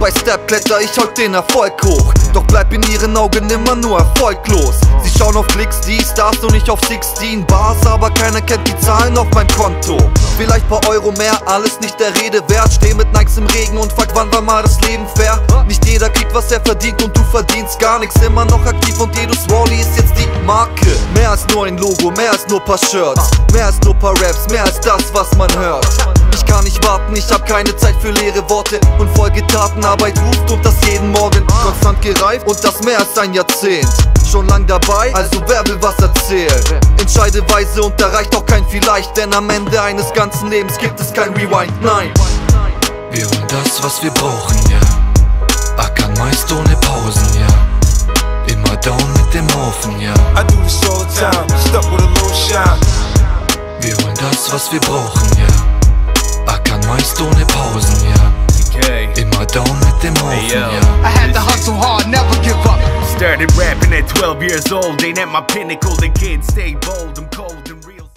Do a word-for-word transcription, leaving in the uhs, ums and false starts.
by Step kletter ich heute den Erfolg hoch. Doch bleib in ihren Augen immer nur erfolglos. Sie schauen auf Klicks, die Stars und nicht auf sechzehn Bars, aber keiner kennt die Zahlen auf meinem Konto. Vielleicht paar Euro mehr, alles nicht der Rede wert. Steh mit Nikes im Regen und frag, wann war mal das Leben fair? Nicht jeder kriegt, was er verdient und du verdienst gar nichts. Immer noch aktiv und jedes Wally ist jetzt die Marke. Mehr als nur ein Logo, mehr als nur paar Shirts, mehr als nur paar Raps, mehr als das, was man hört. Ich kann nicht warten, ich hab keine Zeit für leere Worte und Folge Tatenarbeit ruft und das jeden Morgen. Konstant gereift und das mehr als ein Jahrzehnt. Schon lang dabei, also wer will was erzählen? Entscheide weise und da reicht auch kein Vielleicht, denn am Ende eines ganzen Lebens gibt es kein Rewind, nein. Wir holen das, was wir brauchen, ja. Ackern meist ohne Pausen, ja. Immer down mit dem Haufen, ja. I do this all the time, stuck with a little shine. Wir holen das, was wir brauchen, ja. Ackern meist ohne Pausen, ja. Immer down mit dem Haufen, hey, ja. I had to hustle hard, never give up. Started rapping at twelve years old, ain't at my pinnacle, the kid stayed bold, I'm cold.